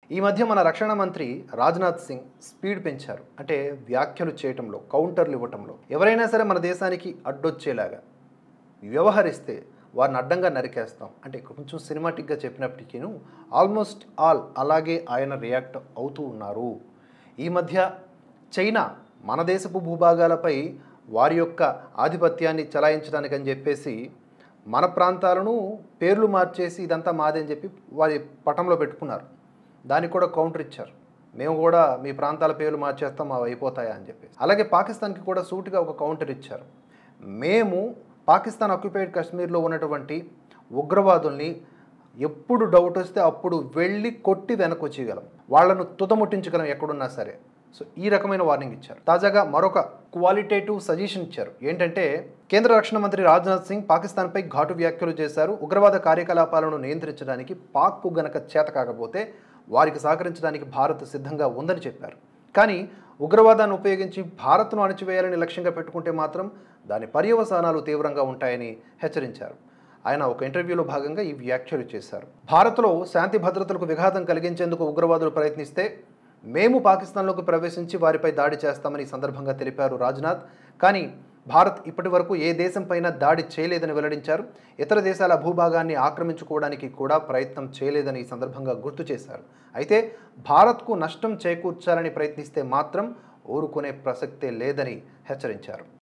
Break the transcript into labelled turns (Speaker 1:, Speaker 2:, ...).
Speaker 1: ఈ మధ్య మన రక్షణ మంత్రి రాజ్నాథ్ సింగ్ స్పీడ్ పెంచారు. అంటే వ్యాఖ్యలు చేయటంలో, కౌంటర్లు ఇవ్వటంలో. ఎవరైనా సరే మన దేశానికి అడ్డొచ్చేలాగా వ్యవహరిస్తే వారిని అడ్డంగా నరికేస్తాం అంటే కొంచెం సినిమాటిక్గా చెప్పినప్పటికీను ఆల్మోస్ట్ ఆల్ అలాగే ఆయన రియాక్ట్ అవుతూ ఉన్నారు. ఈ మధ్య చైనా మన దేశపు భూభాగాలపై వారి యొక్క ఆధిపత్యాన్ని చలాయించడానికని చెప్పేసి మన ప్రాంతాలను పేర్లు మార్చేసి ఇదంతా మాదే అని చెప్పి వారి పటంలో పెట్టుకున్నారు. దానికి కూడా కౌంటర్ ఇచ్చారు. మేము కూడా మీ ప్రాంతాల పేర్లు మార్చేస్తాం, అవి అయిపోతాయా అని చెప్పి. అలాగే పాకిస్తాన్కి కూడా సూటిగా ఒక కౌంటర్ ఇచ్చారు. మేము పాకిస్తాన్ ఆక్యుపైడ్ కాశ్మీర్లో ఉన్నటువంటి ఉగ్రవాదుల్ని ఎప్పుడు డౌట్ వస్తే అప్పుడు వెళ్ళి కొట్టి వెనక్కి వచ్చేయగలం, వాళ్లను తుదముట్టించగలం ఎక్కడున్నా సరే. సో ఈ రకమైన వార్నింగ్ ఇచ్చారు. తాజాగా మరొక క్వాలిటేటివ్ సజెషన్ ఇచ్చారు. ఏంటంటే కేంద్ర రక్షణ మంత్రి రాజ్నాథ్ సింగ్ పాకిస్తాన్పై ఘాటు వ్యాఖ్యలు చేశారు. ఉగ్రవాద కార్యకలాపాలను నియంత్రించడానికి పాక్కు గనక చేత కాకపోతే వారికి సహకరించడానికి భారత్ సిద్ధంగా ఉందని చెప్పారు. కానీ ఉగ్రవాదాన్ని ఉపయోగించి భారత్ను అణచివేయాలని లక్ష్యంగా పెట్టుకుంటే మాత్రం దాని పర్యవసానాలు తీవ్రంగా ఉంటాయని హెచ్చరించారు. ఆయన ఒక ఇంటర్వ్యూలో భాగంగా ఈ వ్యాఖ్యలు చేశారు. భారత్లో శాంతి భద్రతలకు విఘాతం కలిగించేందుకు ఉగ్రవాదులు ప్రయత్నిస్తే మేము పాకిస్తాన్లోకి ప్రవేశించి వారిపై దాడి చేస్తామని ఈ సందర్భంగా తెలిపారు రాజ్నాథ్. కానీ భారత్ ఇప్పటి వరకు ఏ దేశంపైన దాడి చేయలేదని వెల్లడించారు. ఇతర దేశాల భూభాగాన్ని ఆక్రమించుకోవడానికి కూడా ప్రయత్నం చేయలేదని ఈ సందర్భంగా గుర్తు చేశారు. అయితే భారత్కు నష్టం చేకూర్చాలని ప్రయత్నిస్తే మాత్రం ఊరుకునే ప్రసక్తే లేదని హెచ్చరించారు.